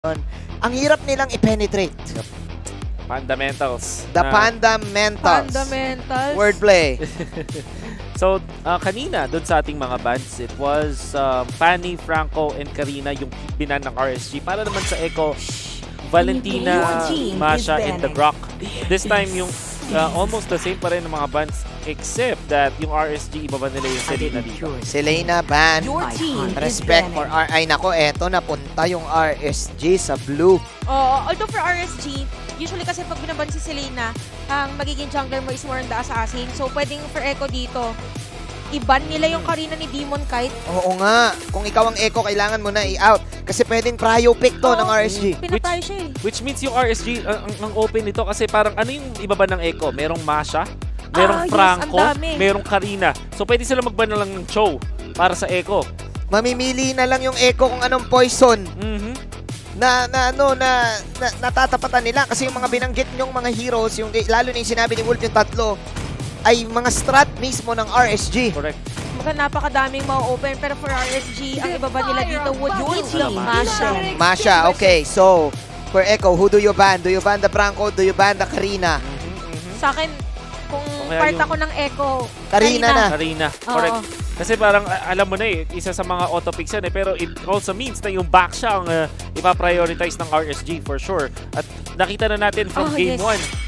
Ang hirap nilang i-penetrate. Fundamentals. The fundamentals. Fundamentals. Wordplay. So, kanina, doon sa ating mga bands, it was Fanny, Franco, and Karina yung binan ng RSG. Para naman sa Echo, Valentina, Masha, and The Grok. This time, yung almost the same pa rin ng mga bands, except that yung RSG, ibaba nila yung Selena dito. Selena, ban. Respect for R. Ay, nako, eto, napunta yung RSG sa blue. Although for RSG, usually kasi pag binaban si Selena, ang magiging jungler mo is more on the assassin. So, pwedeng for Echo dito, i-ban nila yung Karina ni Demon Kite. Oo nga. Kung ikaw ang Echo, kailangan mo na i-out. Kasi pwedeng prio pick to ng RSG. Pinatry siya eh. Which means yung RSG, ang open nito kasi parang ano yung ibaba ng Echo? Merong Masha, merong Franco, yes, merong Karina. So pwede sila magban na lang ng Cho para sa Echo. Mamimili na lang yung Echo kung anong poison na natatapatan nila. Kasi yung mga binanggit nyong mga heroes, yung, lalo na yung sinabi ni Wolf yung tatlo, ay mga strat mismo ng RSG. Correct. Napakadaming ma-open, pero for RSG, ang ibaba nila dito would be the Masha. Masha, okay. So, for Echo, who do you ban? Do you ban the Franco? Do you ban the Karina? Sa akin, kung part ako ng Echo, Karina na. Karina, correct. Kasi parang alam mo na eh, isa sa mga auto-picks yan eh, pero it also means na yung back siya ang ipaprioritize ng RSG for sure. At nakita na natin from game 1.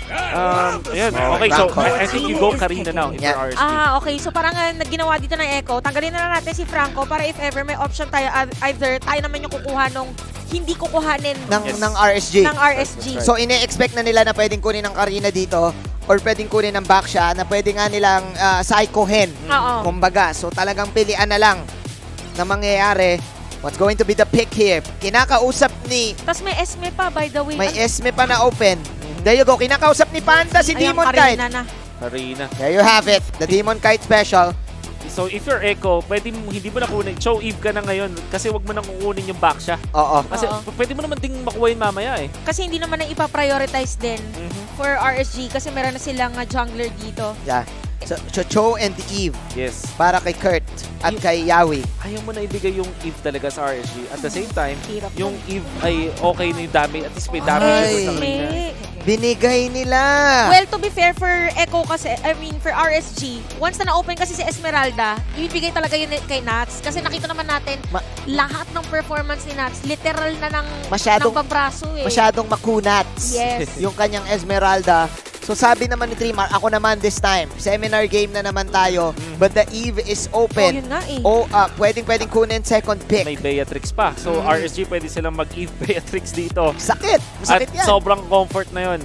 Ayan, okay, so I think you go Karina now if you're RSG. Okay, so parang ginawa dito ng Echo, tanggalin na natin si Franco para if ever may option tayo, either tayo naman yung kukuha nung hindi kukuhanin ng RSG. Ng RSG. So, ine-expect na nila na pwedeng kunin ng Karina dito or pwedeng kunin ng Baksha na pwede nga nilang psychohin. Kumbaga, so talagang pilian na lang na mangyayari. What's going to be the pick here? Kinakausap ni... Tapos may Esme pa, by the way. May Esme pa na open. There you go. Kinakausap ni Panda si Demon Kite. Karina. There you have it. The Demon Kite special. So if you're Echo, pwede hindi mo na kunin. Cho Eve ka na ngayon kasi wag mo na kukunin yung Baksha. Kasi pwede mo naman ding makuha yun mamaya eh. Kasi hindi naman na ipaprioritize din for RSG kasi meron na silang jungler dito. Yeah. So Cho and Eve. Yes. Para kay Kurt at kay Yawi. Ayaw mo na ibigay yung Eve talaga sa RSG. At the same time, yung Eve ay okay na yung damage. At least may damage sa Karina. Binigay nila. Well, to be fair, for Echo kasi, I mean, for RSG, once na na-open kasi si Esmeralda, ibibigay talaga yun kay Nats. Kasi nakita naman natin, lahat ng performance ni Nats, literal na ng pabraso eh. Masyadong makunats. Yes. Yung kanyang Esmeralda. So sabi naman ni Trimar, ako naman this time, seminar game na naman tayo, but the Eve is open. Yun nga eh. Pwedeng kunin second pick. May Beatrix pa. So RSG pwede silang mag-Eve Beatrix dito. Sakit! Masakit yan. At sobrang comfort na yun.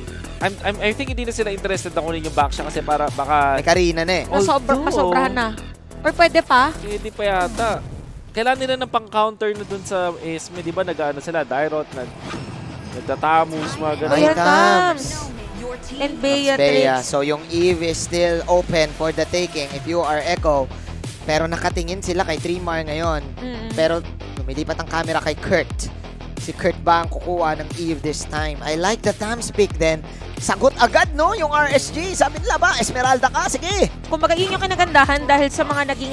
I think hindi na sila interested na kunin yung Baksha kasi para baka... May Karina na eh. Masobrahan na. Or pwede pa? Hindi pa yata. Kailangan nila ng pang-counter na dun sa Esme, di ba? Nag-ano sila, Dairot, nagtatamus, mga ganun. And Beatrix. So yung Eve is still open for the taking if you are Echo. Pero nakatingin sila kay Trimar ngayon. Pero lumilipat ang camera kay Kurt. Si Kurt ba ang kukuha ng Eve this time? I like the Tams pick then. Sagot agad no yung RSG. Sabi nila ba, Esmeralda ka? Sige. Kumbaga yun yung kinagandahan dahil sa mga naging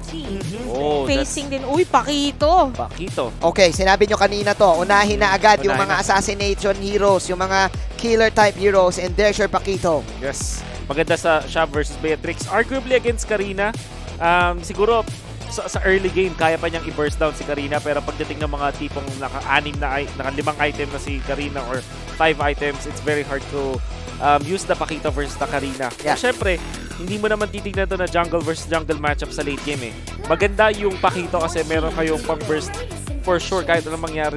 facing din. Uy, Pakito. Okay, sinabi nyo kanina to. Unahin na agad yung mga assassination heroes, yung mga killer type heroes, and there's your Pakito. Yes. Maganda sa Shab versus Beatrix. Arguably against Karina, siguro sa early game, kaya pa niyang i-burst down si Karina, pero pagdating ng mga tipong naka-5 item na si Karina or 5 items, it's very hard to use the Pakito versus the Karina. Yeah. Syempre, hindi mo naman titignan to na jungle versus jungle matchup sa late game eh. Maganda yung Pakito kasi meron kayong pang-burst for sure kahit anong mangyari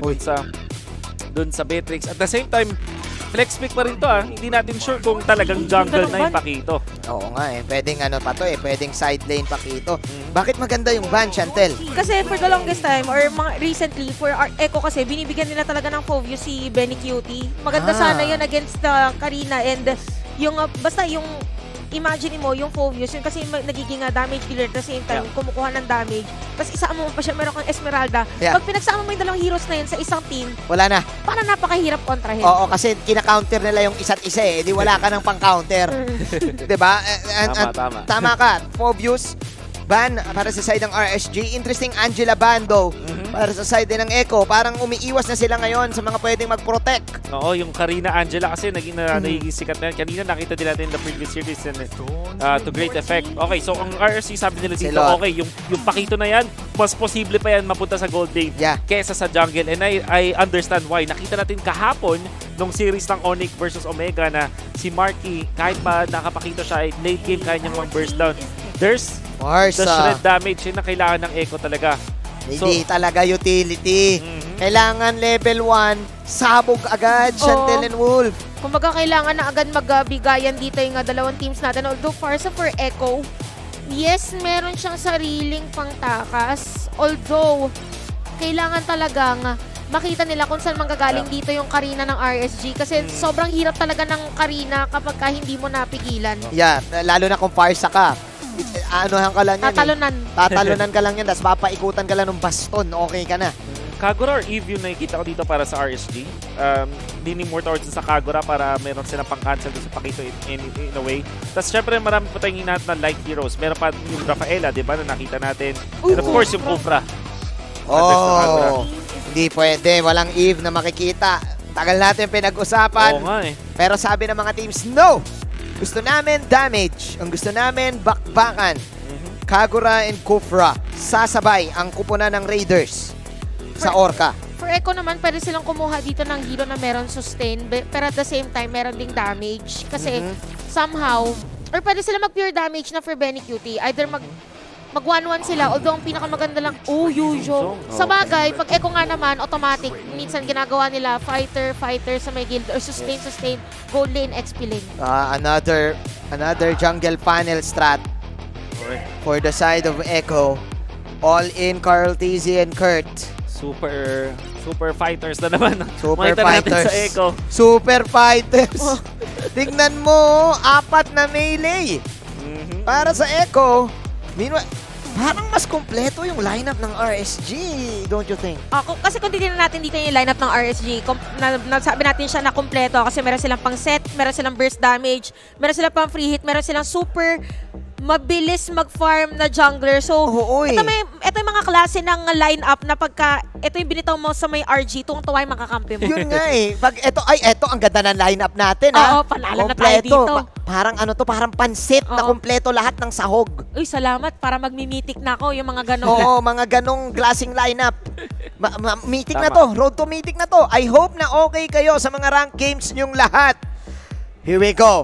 dun sa Beatrix. At the same time, flex pick pa rin to Hindi natin sure kung talagang jungle na yung Pakito. Oo nga eh. Pwedeng pwedeng side lane Pakito. Bakit maganda yung ban, Chantel? Kasi for the longest time or recently for Echo kasi binibigyan nila talaga ng Fovio si Benny Cutie. Maganda sana yun against Karina and yung basta yung imagine mo yung Fovius, yun kasi nagiging damage dealer at the same time, kumukuha ng damage. Tapos isama mo pa siya, meron kang Esmeralda. Pag pinagsama mo yung dalawang heroes na yun sa isang team, wala na. Parang napakahirap kontrahin. Oo, kasi kina-counter nila yung isa't isa eh. Di wala ka ng pang-counter. Diba? Tama. Tama ka. Fovius, ban para sa side ng RSG. Interesting, Angela Bando para sa side din ng Echo. Parang umiiwas na sila ngayon sa mga pwedeng mag-protect. Oo, yung Karina Angela kasi naging sikat na yan. Kanina nakita din natin in the previous series and to great effect. Okay, so ang RSG sabi nila dito, okay, yung Pakito na yan, mas posible pa yan mapunta sa gold lane kesa sa jungle. And I understand why. Nakita natin kahapon nung series ng Onyx versus Omega na si Marky, kahit pa nakapakita siya, late game kaya niyang mag-burst down. There's the shred damage yun na kailangan ng Echo talaga. Hindi talaga utility. Kailangan level 1, sabog agad, Shantel and Wolf. Kumbaga kailangan na agad magbigayan dito yung dalawang teams natin. Although Farsa for Echo, yes, meron siyang sariling pangtakas. Although, kailangan talagang makita nila kung saan manggagaling dito yung Karina ng RSG. Kasi sobrang hirap talaga ng Karina kapag hindi mo napigilan. Yeah, lalo na kung Farsa ka. Anuhan ka lang yan. Tatalunan ka lang yan, tapos papaikutan ka lang ng baston. Okay ka na. Kagura or Eve yung nakikita ko dito para sa RSG. Leaning more towards sa Kagura para meron silang pang-cancel sa Pakito in a way. Tapos syempre marami pa tayong hinahanap na light heroes. Meron pa yung Rafaela, di ba, na nakita natin. And of course yung Kufra. Hindi pwede. Walang Eve na makikita. Tagal natin pinag-usapan. Oo nga Pero sabi ng mga teams, no! Gusto namin damage. Ang gusto namin, bakbakan. Kagura and Kufra. Sasabay ang kupunan ng Raiders sa Orca. For Echo naman, pwede silang kumuha dito ng hero na meron sustain, pero at the same time, meron ding damage. Kasi somehow, or pwede sila mag-pure damage na for Benny Cutie. Either mag 1-1 sila, although ang pinakamaganda lang, Yujo. Sa bagay, pag Echo nga naman, automatic, minsan ginagawa nila fighter sa may guild, or sustain, gold lane, XP lane. Another jungle panel strat for the side of Echo. All in Carl TZ and Kurt. Super fighters na naman. Super fighters. Sa Echo. Super fighters. Tignan mo, 4 na melee. Para sa Echo. Meanwhile, parang mas kompleto yung lineup ng RSG, don't you think? Kasi kung titignan natin dito yung lineup ng RSG, nasabi natin siya na kompleto kasi meron silang pang set, meron silang burst damage, meron silang pang free hit, meron silang super mabilis mag-farm na jungler. So, ito yung mga klase ng lineup na pagka ito yung binitaw mo sa may RG, tuwang-tuwa yung makakampi mo. Yun nga Pag ito ang ganda ng lineup natin, Oo, panalo na tayo dito. Parang pansit na kompleto lahat ng sahog. Uy, salamat. Para magmi-mythic na ako, yung mga ganon. Oo, mga ganong klaseng lineup. Mythic na to. Road to mythic na to. I hope na okay kayo sa mga rank games nyong lahat. Here we go.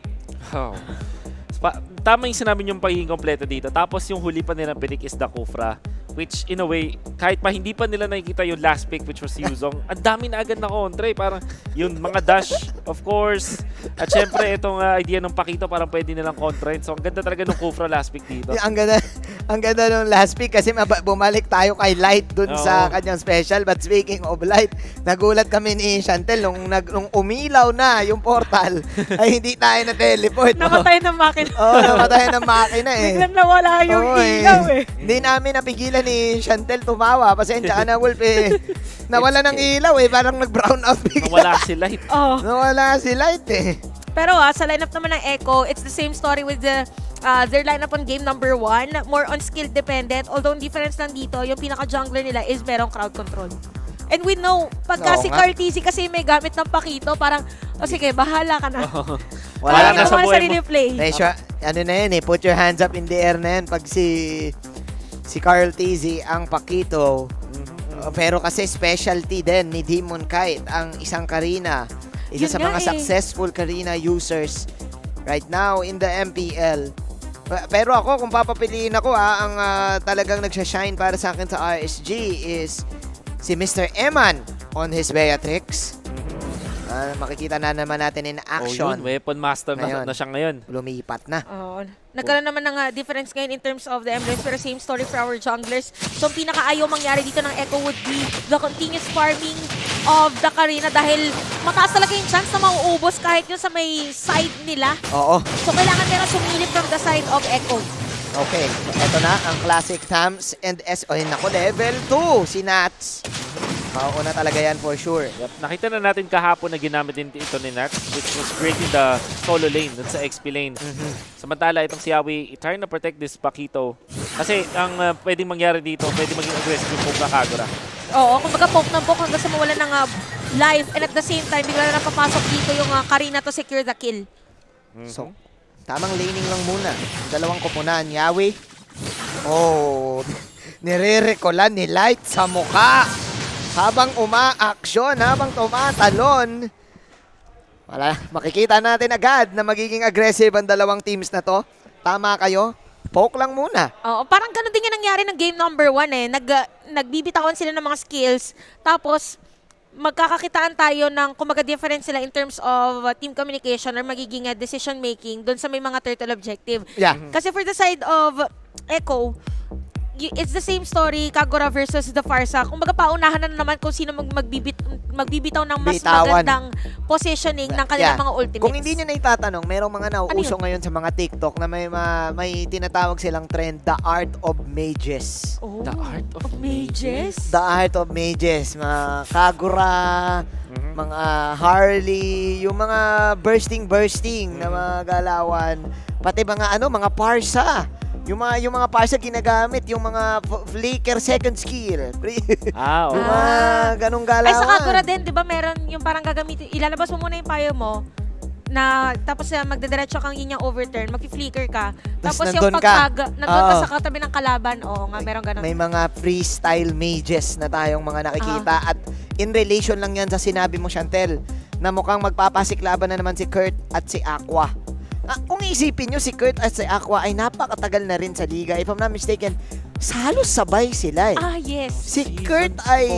Tama yung sinabi niyong pagiging kompleto dito. Tapos yung huli pa nilang pinik is the Kufra. Which in a way, kahit pa hindi pa nila nakikita yung last pick which was Yuzong, ang dami na agad na kontra Parang yung mga dash, of course. At syempre, itong idea ng Pakito parang pwede nilang kontra. So ang ganda talaga ng Kufra last pick dito. Ang ganda ng last pick kasi bumalik tayo kay Light dun sa kanyang special. But speaking of Light, nagulat kami ni Shantel nung umilaw na yung portal ay hindi tayo na-teleport. Namatay ng makina. Namatay ng makina Biglang nawala yung ilaw Hindi namin napigilan ni Shantel tumawa. Pasensya ka na, Wolf Nawala ng ilaw parang nag-brown out bigla. Nawala si Light. Nawala si Light Pero sa lineup naman ng Echo, it's the same story with their lineup on game number 1. More on skill dependent. Although ang difference lang dito, yung pinaka-jungler nila is merong crowd control. And we know, pagka si Carl TZ kasi may gamit ng Pakito, parang, sige, bahala ka na. Wala na sa buhay mo. Play. Ano na yan put your hands up in the air na yan pag si Carl TZ ang Pakito. Pero kasi specialty din ni Demon Kite ang isang Karina. Isa sa mga successful Karina users right now in the MPL. Pero ako, kung papapiliin ako, ang talagang nagsashine para sa akin sa RSG is si Mr. Eman on his Beatrix. Makikita na naman natin in action. Weapon master na siya ngayon. Lumipat na. Nagkaroon naman ng difference ngayon in terms of the emblems, pero same story for our junglers. So, ang pinaka-ayaw mangyari dito ng Echo would be the continuous farming of the Karina dahil mataas talaga yung chance na mauubos kahit yun sa may side nila. So, kailangan nila sumilip from the side of Echo. Okay, ito na ang classic Tams and S. Naku, level 2 si Nats. Makauna talaga yan for sure. Yep. Nakita na natin kahapon na ginamit din ito ni Nats, which was breaking the solo lane dun sa XP lane. Samantala, itong si Yawi, trying to protect this Pakito. Kasi ang pwedeng mangyari dito, pwedeng maging aggressive yung poke na Kagura. Oo, kumbaga poke ng poke hanggang sa mawala ng life. And at the same time, bigla na napapasok dito yung Karina to secure the kill. So, tamang laning lang muna. Dalawang kupunan. Yawi. Oh, nire-recola ni Light sa mukha. Habang uma-aksyon, habang tumatalon. Wala, makikita natin agad na magiging aggressive ang dalawang teams na to. Tama kayo? Poke lang muna. Oo, parang ganun din yung nangyari ng game number 1 eh. Nagbibitawan sila ng mga skills. Tapos, magkakakitaan tayo ng kumaga difference sila in terms of team communication or magiging decision making doon sa may mga turtle objective. Yeah. Kasi for the side of Echo, it's the same story, Kagura versus the Pharsa. Kumbaga paunahan na naman kung sino magbibitaw ng mas magandang positioning ng kanilang mga ultimates. Kung hindi nyo na itatanong, merong mga nauuso ngayon sa mga TikTok na may tinatawag silang trend, the art of mages. Oh, The art of mages? The art of mages. Mga Kagura, mga Harley, yung mga bursting na mga galawan. Pati mga mga Pharsa. Yung mga Pharsa ginagamit, yung mga flicker second skill. Ah, Yung mga ganong galawan. Ay, sa Kagura din, di ba meron yung parang gagamitin, ilalabas mo muna yung payo mo, na tapos magdadiretso kang yun yung overturn, mag-flicker ka. Tapos yung nandun nandun ka sa katabi ng kalaban, oo nga, meron ganun. May mga freestyle mages na tayong mga nakikita. At in relation lang yan sa sinabi mo, Chantel, na mukhang magpapasiklaban na naman si Kurt at si Aqua. Kung isipin nyo, si Kurt at si Aqua ay napakatagal na rin sa liga. If I'm not mistaken, halos sabay sila eh. Yes. Si Kurt ay...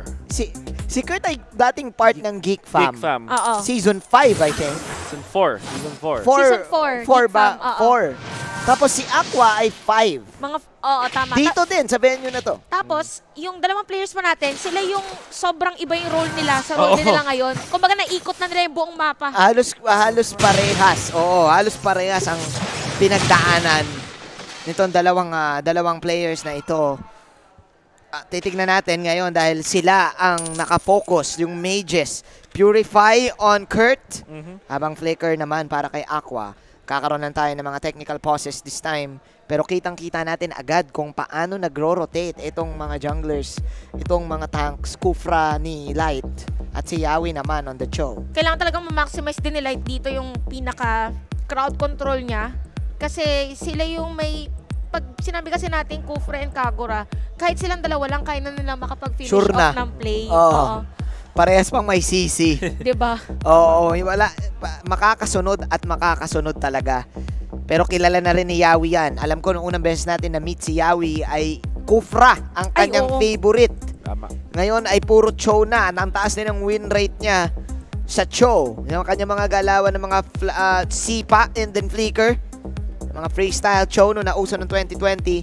Si Kurt ay dating part ng Geek Fam. Geek Fam. Oo. Season 5, I think. Season 4. Season 4. Season 4, 4 ba? Geek Fam, oo. 4. Tapos si Aqua ay 5. Oo, tama. Dito din, sa venue na to. Tapos, yung dalawang players pa natin, sila yung sobrang iba yung role nila sa role nila ngayon. Kumbaga, naikot na nila yung buong mapa. Halos parehas. Oo, halos parehas ang pinagdaanan nitong dalawang players na ito. Titignan natin ngayon dahil sila ang nakafocus, yung mages. Purify on Kurt, habang Flicker naman para kay Aqua. Kakaroon lang tayo ng mga technical pauses this time. Pero kitang-kita natin agad kung paano nagro-rotate itong mga junglers, itong mga tanks, Kufra ni Light, at si Yawi naman on the show. Kailangan talagang ma-maximize din ni Light dito yung pinaka-crowd control niya. Kasi sila yung may... Pag sinabi kasi natin Kufra and Kagura, kahit silang dalawa lang, kaya na nila makapag-finish sure off ng play. Oo. Parehas pang may CC. Diba? Oo, wala. Makakasunod at makakasunod talaga. Pero kilala na rin ni Yawi yan. Alam ko nung unang beses natin na meet si Yawi ay Kufra ang kanyang favorite. Tama. Ngayon ay puro Cho na. Ang taas din ang win rate niya sa Cho. Yung kanyang mga galawan ng mga Sipa and then Flicker. Mga freestyle Cho no nauso noong 2020.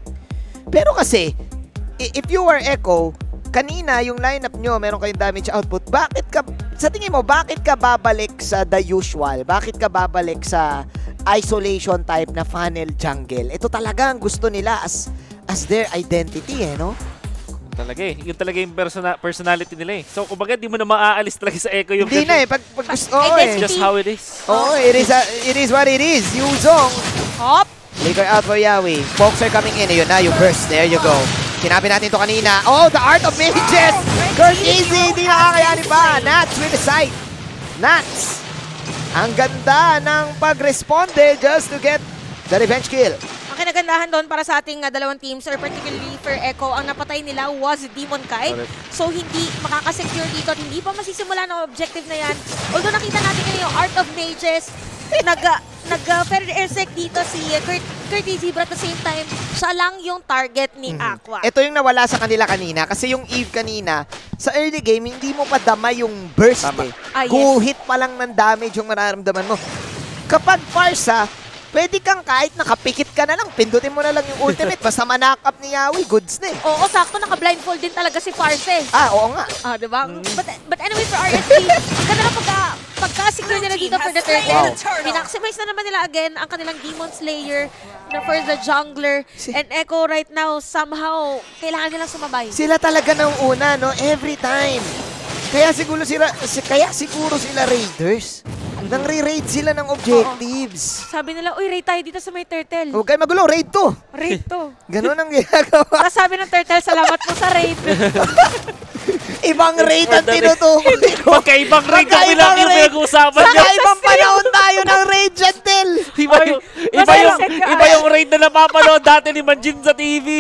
Pero kasi, if you are Echo, kanina, yung lineup nyo, meron kayong damage output. Sa tingin mo, bakit ka babalik sa the usual? Bakit ka babalik sa isolation type na funnel jungle? Ito talaga ang gusto nila as their identity, no? Talaga eh. Yun talaga yung personality nila eh. So, kumbaga, di mo na maaalis talaga sa Echo yung... Hindi na eh. Pag gusto, It's just how it is. Oo, it is what it is. Yuzong. Hop! Flicker out for Yawi. Folks are coming in. Ayun na, you burst. There you go. Sinabi natin ito kanina. Oh, the art of mages! Kurt Easy, hindi nakakayanin pa. Nats with the sight. Nats. Ang ganda ng pag-responde just to get the revenge kill. Ang kinagandahan doon para sa ating dalawang teams, or particularly for Echo, ang napatay nila was Demon Kite. So, hindi makakasecure dito at hindi pa masisimula ng objective na yan. Although nakita natin ngayon yung art of mages, nag-fair airsec dito si Kurt Easy, but at the same time, siya lang yung target ni Aqua. Ito yung nawala sa kanila kanina. Kasi yung Eve kanina, sa early game, hindi mo pa dama yung burst eh. Guhit pa lang ng damage yung mararamdaman mo. Kapag Pharsa, pwede kang kahit nakapikit ka na lang, pindutin mo na lang yung ultimate. Basta manakap ni Yawi, goods na eh. Oo, sakto, naka-blindfold din talaga si Pharsa eh. Oo nga. Diba? But anyway, for RSP, ganda na pagka-secure nila dito for the turtle, minaximize na naman nila again ang kanilang Demon Slayer na for the jungler. And Echo right now, somehow, kailangan nilang sumabay. Sila talaga ng una, no? Every time. Kaya siguro sila Raiders. Nang re-raid sila ng objectives. Sabi nila, uy, raid tayo dito sa may turtle. Huwag kayo magulo, raid to. Raid to. Ganun ang ginagawa. Tapos sabi ng turtle, salamat po sa raid. Ibang raid ang tinutukoy ko. Magkaibang raid kami lang yung pinag-uusapan niya. Saka ibang panahon tayo ng raid, Jantel. Iba yung raid na napapanood dati ni Manjin sa TV.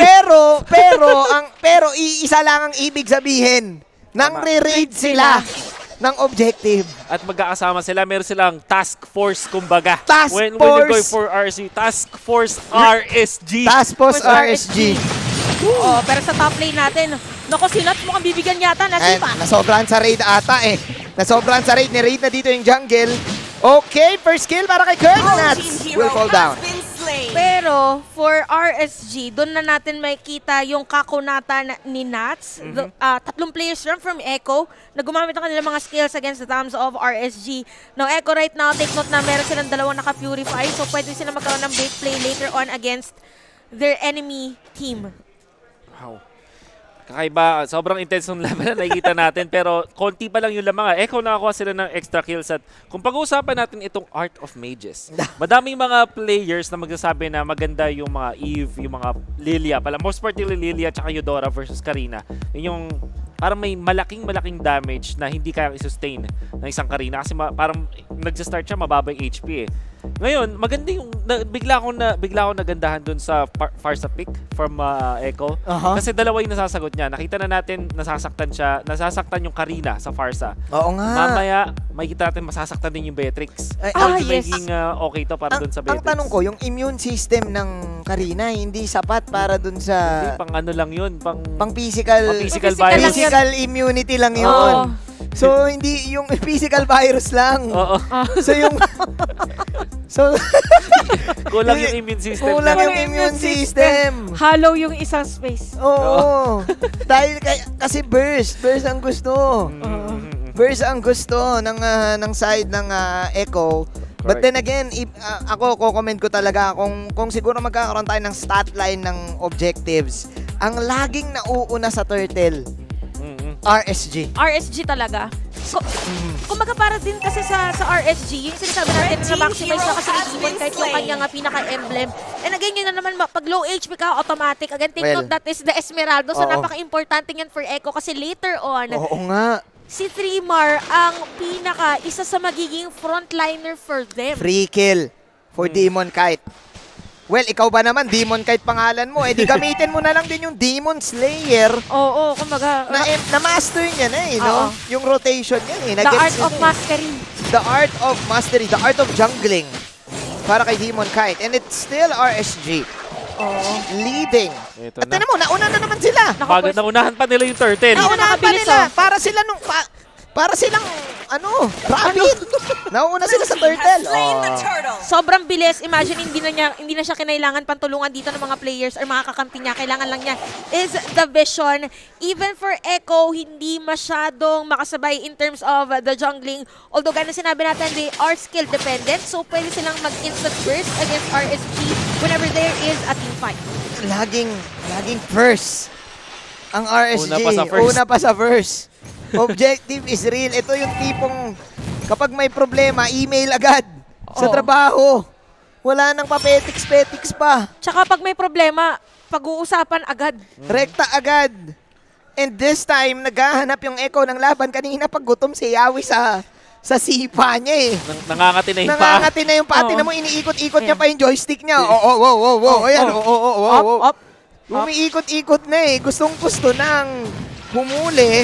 Pero iisa lang ang ibig sabihin. Nang re-raid sila ng objective. At magkakasama sila, meron silang task force, kumbaga. When you're going for RSG, task force RSG. Task force RSG. Oh, pero sa top lane natin, naku, silat mukhang bibigyan yata na sipa. Nasobrahan sa raid ata eh. Nasobrahan sa raid. Ni-raid na dito yung jungle. Okay, first kill para kay Kurt. Nats will fall down. Pero for RSG, doon na natin makikita yung kakunata ni Nats. Tatlong players from Echo na gumamit ang kanilang mga skills against the thumbs of RSG. Now Echo right now, take note na meron silang dalawang naka-purify. So pwede sila magkaroon ng big play later on against their enemy team. Wow. Kakaiba, sobrang intense ng laban na nakikita natin pero konti pa lang yung lamang. Echo nakakuha sila ng extra kills at kung pag-uusapan natin itong Art of Mages, madaming mga players na magsasabi na maganda yung mga Eve, yung mga Lilia pala. Most particularly Lilia at Eudora versus Karina. Yun yung parang may malaking damage na hindi kayang i-sustain ng isang Karina kasi parang nagsa-start siya mababa yung HP eh. Ngayon, maganda yung bigla akong nagandahan dun sa Farsa pick from Echo. Kasi dalawa yung nasasagot niya. Nakita na natin nasasaktan yung Karina sa Farsa. Oo nga. Mamaya, makikita natin masasaktan din yung Beatrix. Yes. Magiging okay to para dun sa Beatrix. Ang tanong ko, yung immune system ng Karina hindi sapat para dun sa... Hindi, pang ano lang yun. Pang physical virus. Physical immunity lang yun. So, hindi yung physical virus lang. So, yung... kulang yung immune system. Kulang yung immune system. Hollow yung isang space. Oo. Dahil kasi burst ang gusto. Burst ang gusto ng side ng Echo. But then again, ako ko-comment ko talaga kung siguro magkakaroon tayo ng stat line ng objectives. Ang laging nauuna sa turtle, RSG. RSG talaga. Kumbaga para din kasi sa RSG, yung sinasabi natin na maximize na kasi ni Demon kahit yung kanyang pinaka-emblem. And again, yun na naman, pag low HP ka, automatic. Again, take note that is the Esmeralda. So, napaka-importante yan for Echo kasi later on, si Trimar ang isa sa magiging frontliner for them. Free kill for Demon Kite. Well, ikaw ba naman, Demon Kite pangalan mo, di gamitin mo na lang din yung Demon Slayer. Oo, kumbaga. Na-master niya na no? Yung rotation niya The Art of Mastery. The Art of Mastery, the Art of Jungling. Para kay Demon Kite. And it's still RSG. Leading. At tinan mo, nauna na naman sila. Naunahan pa nila yung turtle. Naunahan pa nila. Para silang, rabbit. Nauna sila sa turtle. Sobrang bilis. Imagine, hindi na siya kinailangan pantulungan dito ng mga players or mga kakampi niya. Kailangan lang niya is the vision. Even for Echo, hindi masyadong makasabay in terms of the jungling. Although, gana sinabi natin, they are skill dependent. So, pwede silang mag-instant burst against RSG whenever there is a team fight. Laging first. Ang RSG. Una pa sa first. Objective is real. Ito yung tipong kapag may problema, email agad sa trabaho. Wala nang papetiks-petiks pa. Tsaka pag may problema, pag-uusapan agad. Rekta agad. And this time, naghahanap yung Echo ng laban. Kanina pag gutom si Yawi sa sipa niya Nangangati na yung paa. Nangangati na yung paa. Tinan mo, iniikot-ikot niya pa yung joystick niya. Ayan. Umiikot-ikot na Gustong-gusto nang humuli.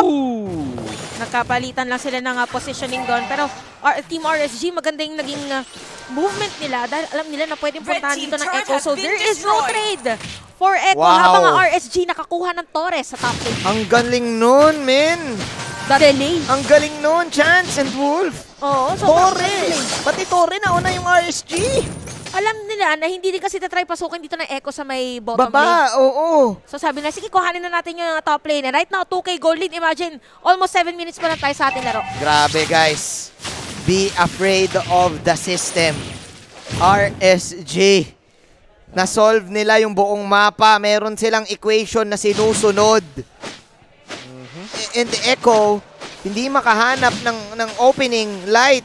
Nagkapalitan lang sila ng positioning doon. Pero Team RSG, maganda yung naging movement nila dahil alam nila na pwedeng puntahan dito ng Echo. So there is no trade for Echo habang ang RSG nakakuha ng Torres sa top lane. Ang galing nun, men. Delay. Ang galing nun, Chance and Wolf. Torre. Pati Torre nauna yung RSG. Alam nila na hindi din kasi tatry pasukin dito ng Echo sa may bottom lane. So sabi na, sige, kuhanin na natin yung top lane. And right now, 2K gold lead. Imagine, almost 7 minutes pa lang tayo sa ating laro. Grabe, guys. be afraid of the system. RSG. Na-solve nila yung buong mapa. Meron silang equation na sinusunod. And Echo, hindi makahanap ng opening light.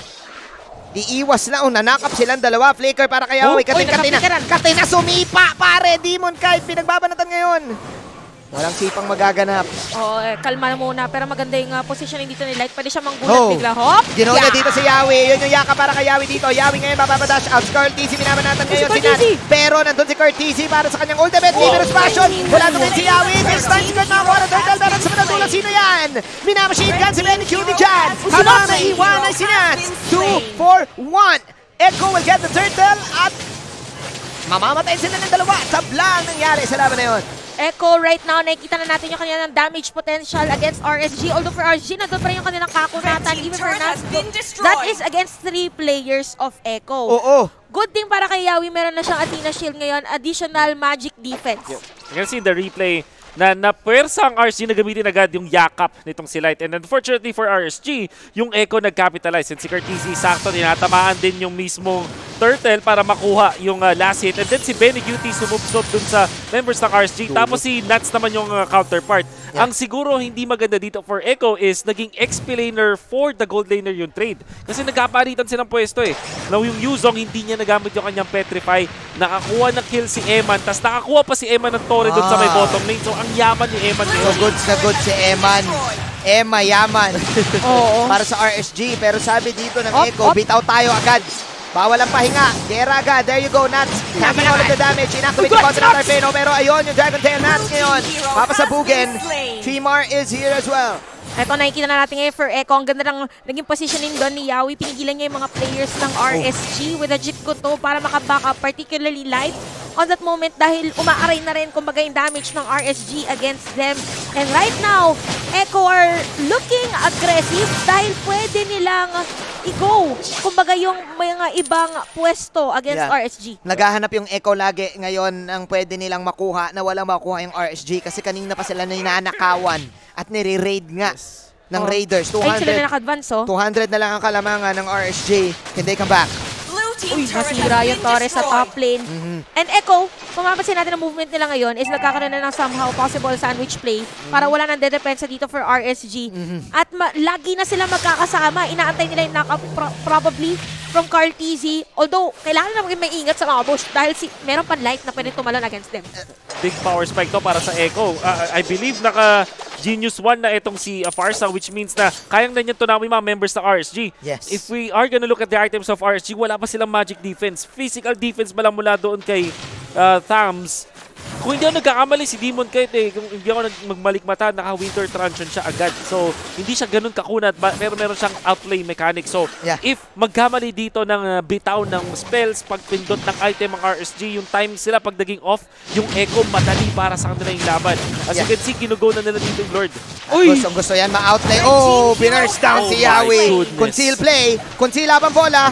Iiwas na. Nanakap silang dalawa. Flicker para kay Yawi. Katina sumipa, pare. Demon Kite, pinagbabanatan ngayon. Walang sipang magaganap. Kalma na muna. Pero maganda yung positioning dito ni Light. Pwede siya manggulat bigla. Hop! Ginawa niya dito si Yawi. Yun yung yaka para kay Yawi dito. Yawi ngayon mapapadash out. Kurt TC binabanatan ngayon si Nat. Pero nandun si Kurt TC para sa kanyang ultimate. Liberous Passion. Wala doon si Yawi. This time si Kurt makakuha ng turtle. Meron sa manatulog. Sino yan? Minamachine gun si Benny Cutie dyan. Habang naiwan ay si Nat. 2, 4, 1. Echo will get the turtle at mamamatay sila ng dalawa. Tablang nangyari sa laban na yun. Echo, right now, nakikita na natin yung kanilang damage potential against RSG. Although for RSG, nandun pa rin yung kanilang kakunatan. Even for Nats, that is against 3 players of Echo. Good thing para kay Yawi, meron na siyang Athena Shield ngayon. Additional magic defense. You can see the replay na napuwersa ang RSG na gamitin agad yung yakap nitong si Light. And unfortunately for RSG, yung Echo nag-capitalize. And si Curtisi, sakto, tinatamaan din yung mismong turtle para makuha yung last hit. And then si Benny Cutie sumubsob dun sa members ng RSG. Tapos si Nats naman yung counterpart. Yeah. Ang siguro hindi maganda dito for Echo is naging XP laner for the gold laner yung trade. Kasi nagkapalitan silang pwesto eh. Now yung Yuzong, hindi niya nagamit yung kanyang Petrify. Nakakuha ng kill si Eman. Tapos nakakuha pa si Eman ng Torre dun sa may bottom lane. So ang yaman ni Eman. So goods na good si Eman. Emma, yaman. Para sa RSG. Pero sabi dito ng Echo, bitaw tayo agad. Bawal ang pahinga. Gera agad. There you go, Nats. Having all of the damage. Inactivate yung contra ng Arpeno. Pero ayun, yung Dragon Tail Nats ngayon. Papasabugin. Trimar is here as well. Ito, nakikita na natin ngayon for Echo. Ang ganda ng naging positioning doon ni Yawi. Pinigilan niya yung mga players ng RSG with a Jitkuto para makaback up, particularly Light on that moment dahil umaaray na rin kumbaga yung damage ng RSG against them. And right now, Echo are looking aggressive dahil pwede nilang i-go. Kumbaga yung mga ibang pwesto against RSG. Naghahanap yung Echo lagi ngayon ang pwede nilang makuha na walang makuha yung RSG kasi kanina pa sila ninanakawan at nire-raid nga ng Raiders. 200 na lang ang kalamangan ng RSG. Can they come back? Uy, nasira yung Torres sa top lane. And Echo, kung mapapansin natin ang movement nila ngayon is nagkakaroon na ng somehow possible sandwich play para wala nang dedepensa dito for RSG. At lagi na sila magkakasama. Inaantay nila yung knock-up probably from Carl TZ. Although, kailangan na maging may ingat sa mga bush dahil meron pa Light na pwede tumalon against them. Big power spike to para sa Echo. I believe naka-Genius 1 na itong si Farsa, which means na kayang na niya tunawin mga members ng RSG. Yes. If we are gonna look at the items of RSG, wala pa silang magic defense. Physical defense ba lang mula doon kay Thams. Kung hindi ako nagkakamali si Demon Kite kung hindi ako magmalikmata, naka-Winter Truncheon siya agad. So, hindi siya ganun kakunat, pero meron siyang outplay mechanic. So, if magkamali dito ng bitaw ng spells, pagpindot ng item ang RSG, yung time sila pag naging off, yung Echo madali para sa kanila yung laban. As you can see, kinugo na nila dito yung Lord. Gusto yan ma-outlay. Binurst down si Yawi. Conceal play. Conceal habang bola.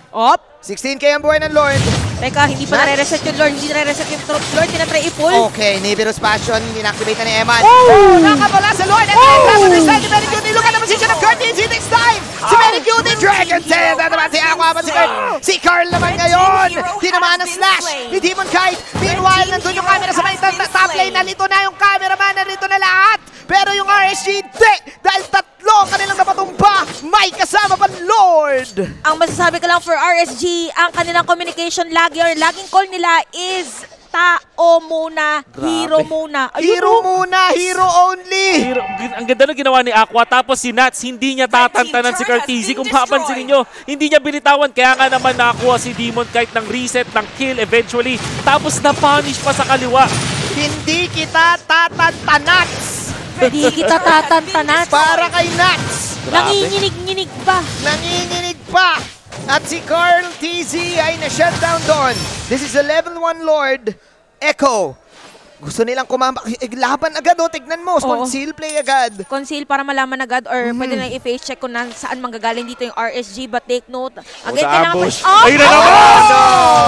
16k ang buhay ng Lord. Teka, hindi pa nare-reset yung Lord. Hindi nare-reset yung Lord. Tinatry i-pull. Okay, Nibiru's Passion. Inactivate na ni Eman. Nakabala sa Lord. And then, this time, si Benny Cutie. Look at the position of Kurt TZ this time. Si Benny Cutie. Dragon Tail. Naman si Aqua. Si Carl naman ngayon. Tinamaan ng slash ni Demon Kite. Meanwhile, nandun yung camera sa may top lane. Nalito na yung cameraman. Nalito na lahat. Pero yung RSG, dahil tatlo kanilang napatumba, may kasama pa Lord. Ang masasabi ko lang for RSG, ang kanilang communication lagi or laging call nila is tao muna, hero muna. Hero muna, hero only. Ang ganda ng ginawa ni Aqua. Tapos si Nats, hindi niya tatantanan si Curtisi. Kung papansin niyo, hindi niya binitawan. Kaya nga naman nakakuha si Demon Kite ng reset, ng kill eventually. Tapos na-punish pa sa kaliwa. Hindi kita tatantanats. Hindi kita tatantanats. Para kay Nats. Nanginginig-nginig pa. Nanginginig pa. At si Carl TZ ay na-shutdown doon. This is a level 1 Lord. Echo. Gusto nilang laban agad tignan mo. Conceal play agad. Conceal para malaman agad or pwede na i-face check kung saan manggagaling dito yung RSG. But take note. Again, kailangan pa. Ayun na naman! No!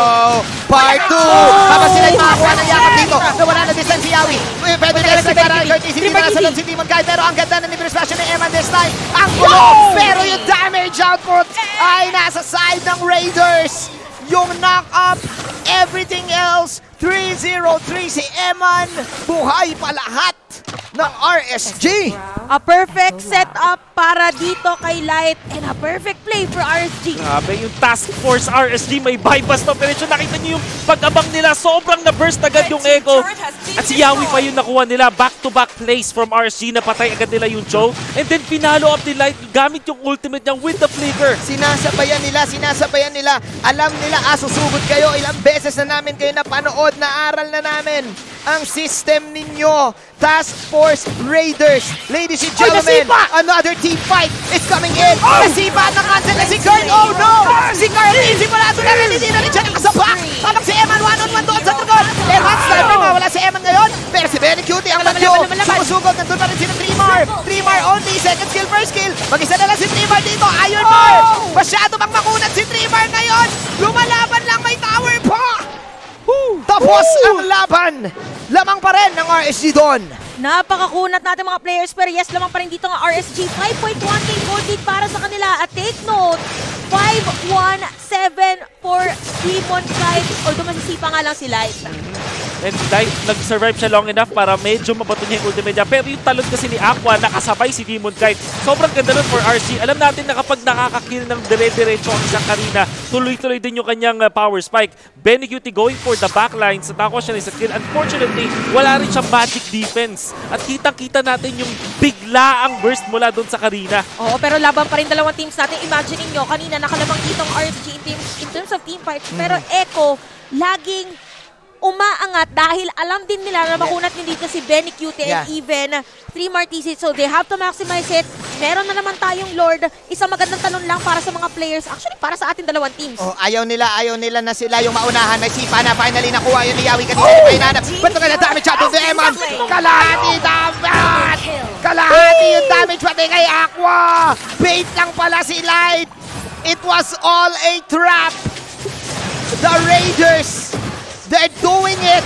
Part 2! Habang sila yung makakuha ng yakap dito. Nawala na distance si Yawi. Pwede na sa para Curtis. Hindi ba nasa loob si Demon Kite. Pero ang ganda na Nibiru's Passion ni Eman this time. Ang gulo! Pero yung damage damage output ay nasa side ng Raiders. Yung knock-up, everything else, 3-0-3 si Eman. Buhay pa lahat ng RSG. A perfect setup para dito kay Light and a perfect play for RSG. Grabe, yung Task Force RSG may bypass na operation. Nakita niyo yung pag-abang nila. Sobrang na-burst agad yung Echo. At si Yawi pa yung nakuha nila. Back-to-back plays from RSG. Napatay agad nila yung Joe. And then pinalo up ni Light gamit yung ultimate niya with the flicker. Sinasabayan nila. Alam nila, susugod kayo. Ilang beses na namin kayo napanood. Naaral na namin ang system ninyo. Task Force Raiders. Ladies and gentlemen, another team fight is coming in. Nasipa na cancel na si Kurt. Oh no! Si Kurt, simulado na rin. Hindi na rin siya nakasabak. Talong si Eman, one-on-one doon sa tugon. Eman, sniper, mawala si Eman ngayon. Pero si Benny Cutie ang bagyo. Sumusugod, nandun pa rin sila Trimar. Trimar only, second skill, first skill. Mag-isa na lang si Trimar dito. Iron Bar. Masyado bang makunat si Trimar ngayon. Lumalaban lang, may tower pa. Tapos ang laban. Lamang pa rin ng RSG doon. Napakakunat natin mga players, pero yes, lamang pa rin dito ng RSG. 5.1k gold lead para sa kanila. At take note, 5-1-7 for Demon Kite. Although masisipa nga lang si Light. And dahil nag-survive siya long enough para medyo mabato niya yung ultimate niya. Pero yung talon kasi ni Aqua, nakasabay si Demon Kite. Sobrang ganda nun for RC. Alam natin na kapag nakakakill ng dire-diretso ang isang Karina, tuloy-tuloy din yung kanyang power spike. Benny Cutie going for the backlines. Nakuha siya sa kill. Unfortunately, wala rin siyang magic defense. At kitang-kita natin yung bigla ang burst mula doon sa Karina. Oo, pero laban pa rin dalawang teams natin. Imagine niyo kanina nakalamang dito ang RSG in terms of team fights. Pero Echo, laging umaangat dahil alam din nila na makunat din dito si Benny Cutie and even 3 Martisi. So they have to maximize it. Meron na naman tayong Lord. Isang magandang talon lang para sa mga players. Actually, para sa ating dalawang teams. Oh, ayaw nila na sila yung maunahan. Nasipa na, finally nakuha yun ni Yawi kanina. Di pa hinanap. Ba't na damage shot to Demon? Kalahati dapat! Kalahati yung damage pati kay Aqua! Bait lang pala si Light! It was all a trap! The Raiders! They're doing it!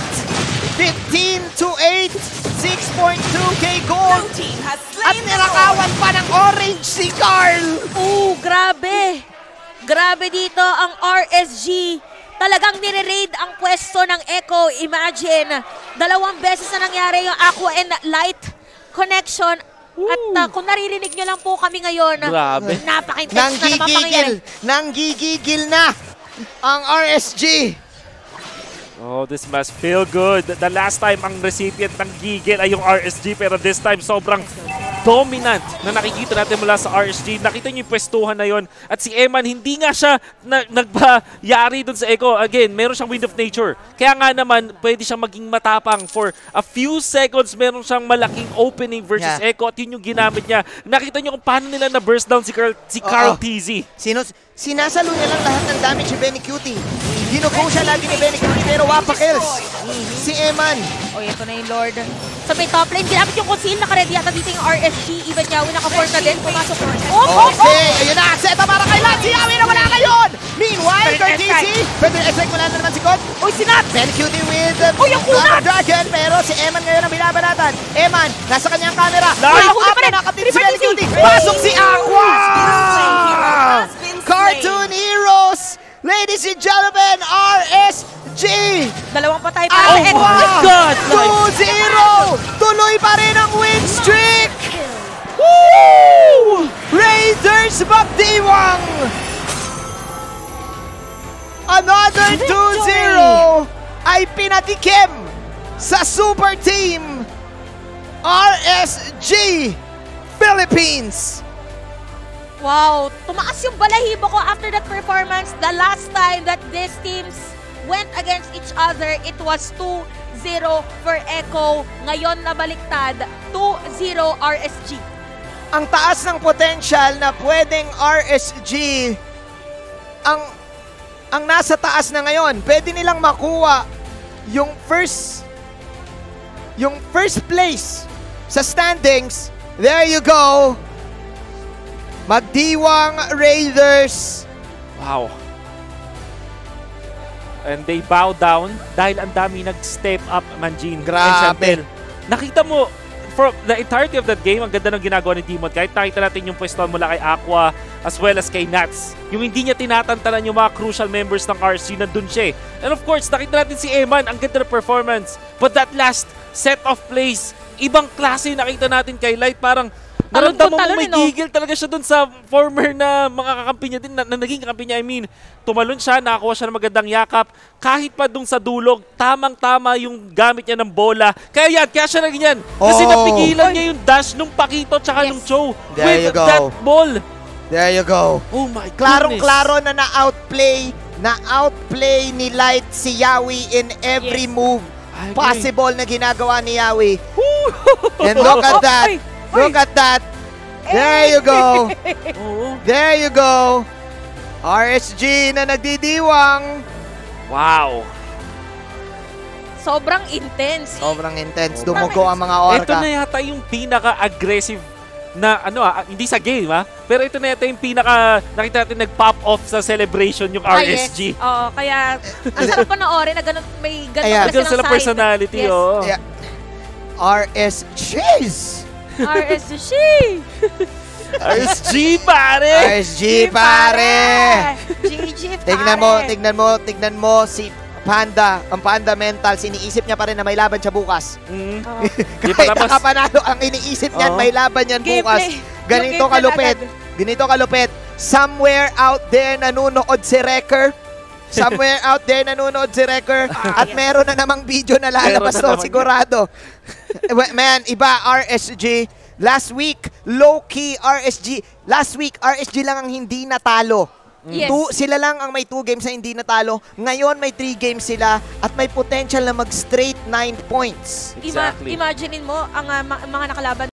15-8, 6.2k gold! At nilakawan pa ng orange si Carl! Grabe! Grabe dito ang RSG. Talagang nire-raid ang pwesto ng Echo. Imagine, 2 beses na nangyari yung Aqua and Light connection. At kung naririnig nyo lang po kami ngayon, napaka-intense na naman pangyayari. Nanggigigil na ang RSG. Oh, this must feel good. The last time ang recipient ng gigil ay yung RSG, pero this time sobrang dominant na nakikita natin mula sa RSG. Nakita niyo yung pwestuhan na yon. At si Eman, hindi nga siya nagbayari dun sa Echo. Again, meron siyang Wind of Nature. Kaya nga naman, pwede siyang maging matapang for a few seconds. Meron siyang malaking opening versus Echo at yun yung ginamit niya. Nakita niyo kung paano nila na-burst down si Carl TZ. Sinasalo niya lang lahat ng damage si Benny Cutie. Ginugo siya lagi ni Benny Cutie pero wapa kills. Si Eman. Ito na yung Lord. Sa may top lane, ginamit yung conceal. Naka-ready yata dito yung RSG. Even Yawi naka-fork na din. Pumasok. Okay, ayun na. Seta para kay Light. Si Yawi na wala ngayon. Meanwhile, Kurt TC. Pwede effect wala na naman si Kot. Sinat. Benny Cutie with the Dragon. Pero si Eman ngayon ang binabanatan. Eman, nasa kanyang camera. Up na nakatiri si Benny Cutie. Pasok si Aqua. Cartoon Heroes. Ladies and gentlemen, RSG! 2 patay para sa Echo. Oh my God! 2-0! Tuloy pa rin ang win streak! Woo! Raiders magdiwang! Another 2-0 ay pinatikim sa super team RSG Philippines! Wow, tumaas yung balahibo ko after that performance. The last time that these teams went against each other, it was 2-0 for Echo. Ngayon nabaliktad, 2-0 RSG. Ang taas ng potential na pwedeng RSG ang nasa taas na ngayon. Pwede nilang makuha yung first place sa standings. There you go. Magdiwang Raiders. Wow. And they bow down dahil ang dami nag-step up, Manjin. Grabe. Nakita mo, for the entirety of that game, ang ganda ng ginagawa ni Demon. Kahit nakita natin yung pwesto mula kay Aqua as well as kay Nats. Yung hindi niya tinatantanan yung mga crucial members ng RSG, nandun siya eh. And of course, nakita natin si Eman, ang ganda ng performance. But that last set of plays, ibang klase nakita natin kay Light. Parang naramdaman mo may gigil talaga siya dun sa former na mga kakampi niya din, na naging kakampi niya. I mean, tumalon siya, nakakuha siya ng magandang yakap. Kahit pa dun sa dulog, tamang-tama yung gamit niya ng bola. Kaya siya na ganyan. Kasi napigilan niya yung dash nung Pakito tsaka nung Cho. There you go. That ball. There you go. Oh my goodness. Klarong-klaro na na-outplay ni Light si Yawi in every move possible na ginagawa ni Yawi. And look at that. Look at that. There you go. There you go. RSG na nagdidiwang. Wow. Sobrang intense. Sobrang intense. Dumugo ang mga orca. Ito na yata yung pinaka-aggressive na hindi sa game pero ito na yata yung pinaka nakita natin nag-pop off sa celebration yung RSG. Yes. Oo, kaya ang sarap panoorin na ganun, may ganun kasi sila personality. Yes. Yeah. RSGs. RSG! RSG, pare! RSG, pare! GG, pare! Tignan mo si Panda, ang Panda Mentals, iniisip niya pa rin na may laban siya bukas. Kahit nakapanalo, ang iniisip niyan, may laban yan bukas. Ganito kalupit. Somewhere out there nanonood si Wrecker. Somewhere out there nanonood si Wrecker. At meron na namang video na lalabas doon, sigurado. Man, iba RSG. Last week, low-key RSG. Last week, RSG lang ang hindi natalo. Yes. Sila lang ang may 2 games na hindi natalo. Ngayon, may 3 games sila at may potential na mag-straight 9 points. Exactly. Imaginein mo, ang mga nakalaban